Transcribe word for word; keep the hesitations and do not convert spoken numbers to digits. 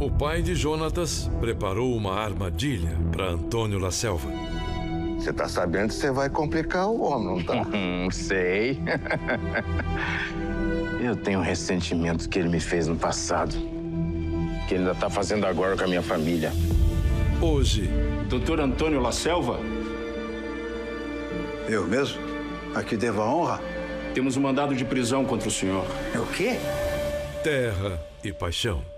O pai de Jonatas preparou uma armadilha para Antônio La Selva. Você tá sabendo que você vai complicar o homem, não tá? Hum, sei. Eu tenho um ressentimento que ele me fez no passado, que ele ainda tá fazendo agora com a minha família. Hoje... Doutor Antônio La Selva? Eu mesmo? A que devo a honra? Temos um mandado de prisão contra o senhor. O quê? Terra e Paixão.